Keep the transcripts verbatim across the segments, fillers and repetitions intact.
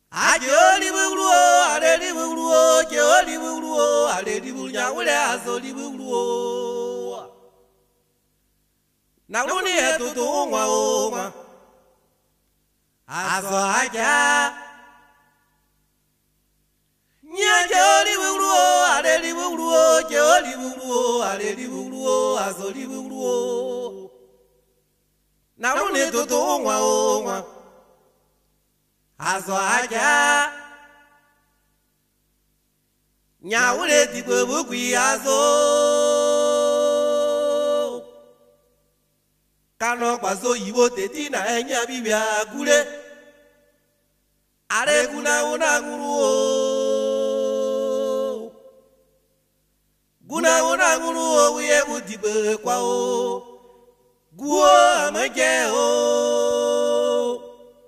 Ajoli bugluo, aleli bugluo, joli bugluo, aleli bugluo, wule azoli bugluo. Naluni etutu unwa unwa, azo aja. Nya joli bugluo, aleli bugluo, joli bugluo, aleli bugluo, azoli bugluo. Naluni etutu unwa unwa. Azo aja Nyawule dibo bugwi azo Kano kwazo yiwo teti na enya bibia gule Are guna una nguru o Guna una nguru o wiye budibe kwa o Guo amage o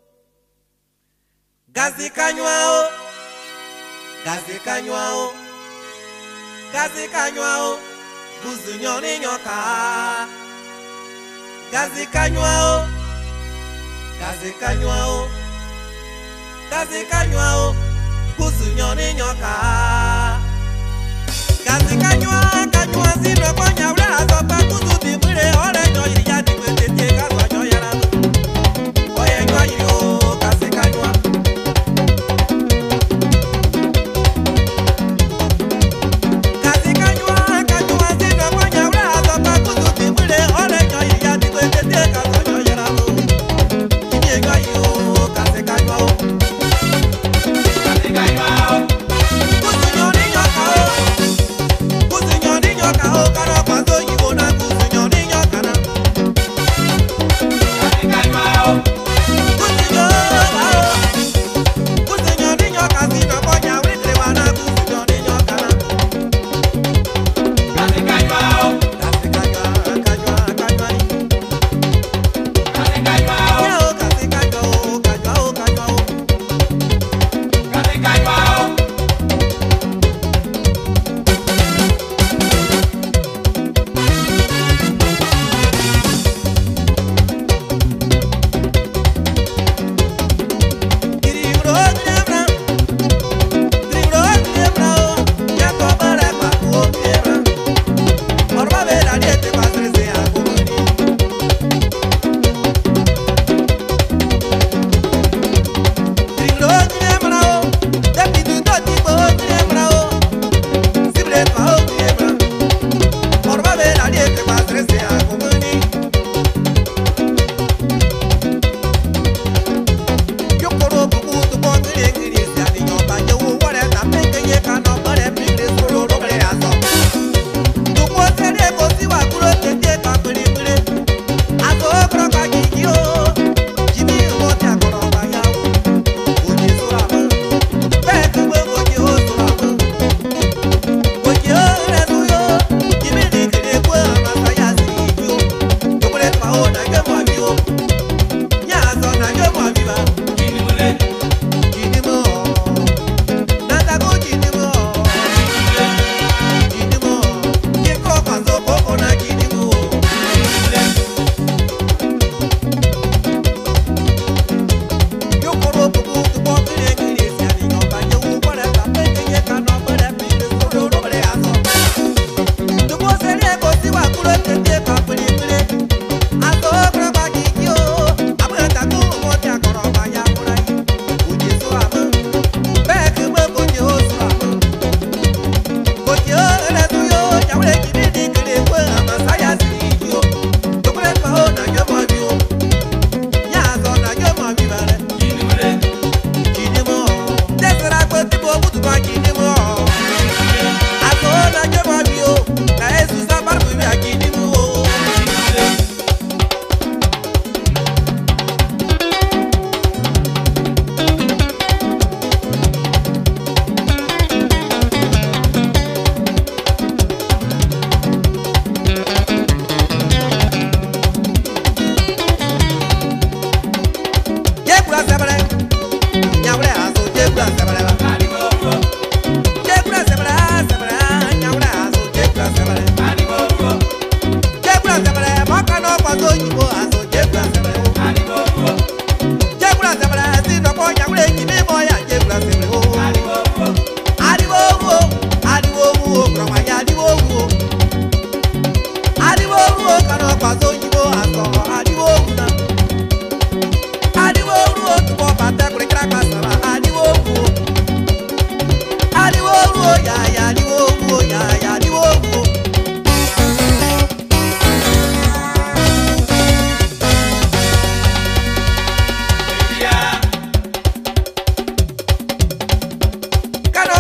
Gazi kanywao, gazi kanywao, gazi kanywao, buzu nyoni nyoka. Gazi kanywao, gazi kanywao, gazi kanywao, buzu nyoni nyoka. Gazi kanywao, kanywao zino konya ule azopa kuzu dimure ole nyo ya dimwe tete kazo nyo yana. Oye nyo yo, gazi kanywao. Cuando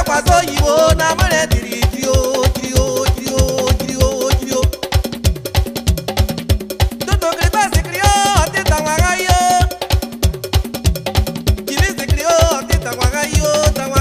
kwazo yiwo na mare diri trio trio trio trio trio. Toto grita se criou tita wagayo. Kimi se criou tita wagayo tawa.